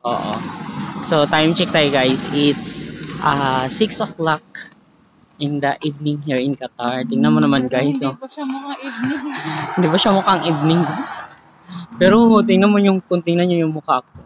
Oo. So, time check tayo guys. It's 6 o'clock in the evening here in Qatar. Tingnan mo naman guys. Hindi pa siya mga evening. Hindi ba siya mukhang evening guys? Pero tingnan mo yung, kung tingnan nyo yung mukha ko.